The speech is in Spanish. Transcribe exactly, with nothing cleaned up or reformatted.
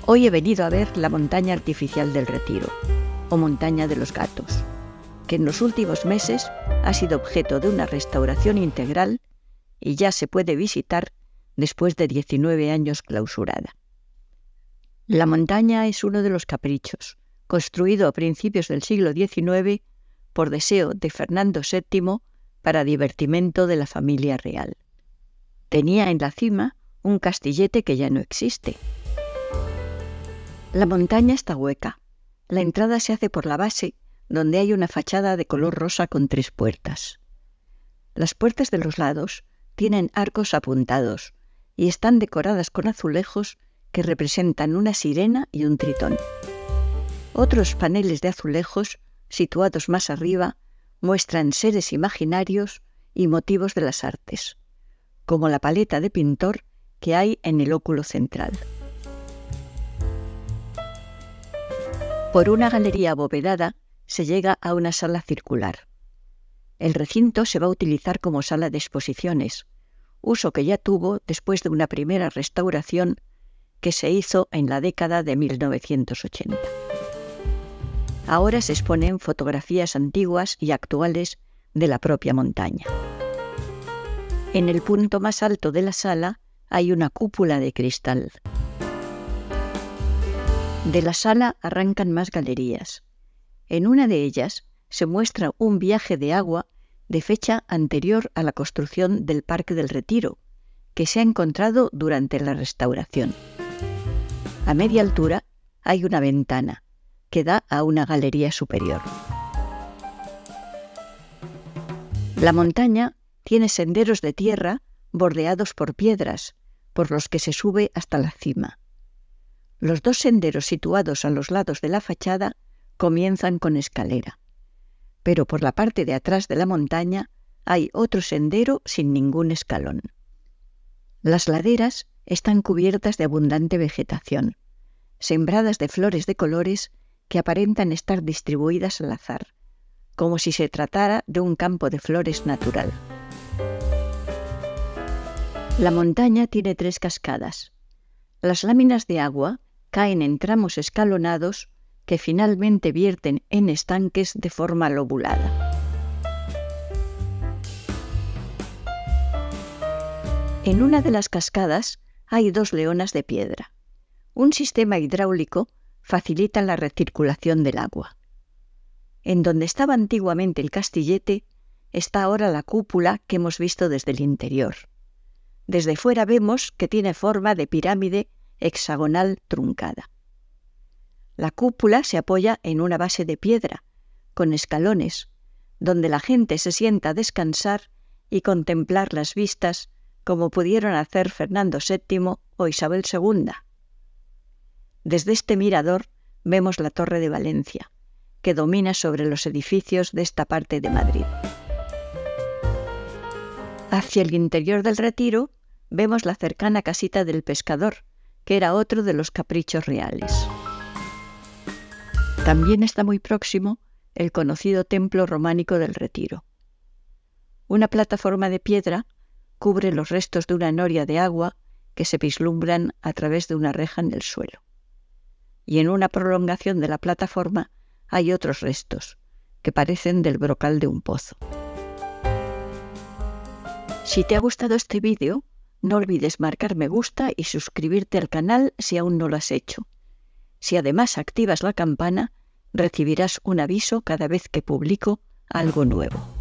Hoy he venido a ver la montaña artificial del Retiro, o Montaña de los Gatos, que en los últimos meses ha sido objeto de una restauración integral y ya se puede visitar después de diecinueve años clausurada. La montaña es uno de los caprichos, construido a principios del siglo diecinueve por deseo de Fernando séptimo para divertimento de la familia real. Tenía en la cima un castillete que ya no existe. La montaña está hueca. La entrada se hace por la base, donde hay una fachada de color rosa con tres puertas. Las puertas de los lados tienen arcos apuntados y están decoradas con azulejos que representan una sirena y un tritón. Otros paneles de azulejos, situados más arriba, muestran seres imaginarios y motivos de las artes, como la paleta de pintor que hay en el óculo central. Por una galería abovedada se llega a una sala circular. El recinto se va a utilizar como sala de exposiciones, uso que ya tuvo después de una primera restauración que se hizo en la década de mil novecientos ochenta. Ahora se exponen fotografías antiguas y actuales de la propia montaña. En el punto más alto de la sala hay una cúpula de cristal. De la sala arrancan más galerías. En una de ellas se muestra un viaje de agua de fecha anterior a la construcción del Parque del Retiro, que se ha encontrado durante la restauración. A media altura hay una ventana que da a una galería superior. La montaña tiene senderos de tierra bordeados por piedras, por los que se sube hasta la cima. Los dos senderos situados a los lados de la fachada comienzan con escalera, pero por la parte de atrás de la montaña hay otro sendero sin ningún escalón. Las laderas están cubiertas de abundante vegetación, sembradas de flores de colores que aparentan estar distribuidas al azar, como si se tratara de un campo de flores natural. La montaña tiene tres cascadas. Las láminas de agua caen en tramos escalonados que finalmente vierten en estanques de forma lobulada. En una de las cascadas hay dos leonas de piedra. Un sistema hidráulico facilita la recirculación del agua. En donde estaba antiguamente el castillete está ahora la cúpula que hemos visto desde el interior. Desde fuera vemos que tiene forma de pirámide hexagonal truncada. La cúpula se apoya en una base de piedra, con escalones, donde la gente se sienta a descansar y contemplar las vistas como pudieron hacer Fernando séptimo o Isabel segunda. Desde este mirador vemos la Torre de Valencia, que domina sobre los edificios de esta parte de Madrid. Hacia el interior del Retiro vemos la cercana casita del pescador, que era otro de los caprichos reales. También está muy próximo el conocido templo románico del Retiro. Una plataforma de piedra cubre los restos de una noria de agua que se vislumbran a través de una reja en el suelo. Y en una prolongación de la plataforma hay otros restos, que parecen del brocal de un pozo. Si te ha gustado este vídeo, no olvides marcar me gusta y suscribirte al canal si aún no lo has hecho. Si además activas la campana, recibirás un aviso cada vez que publico algo nuevo.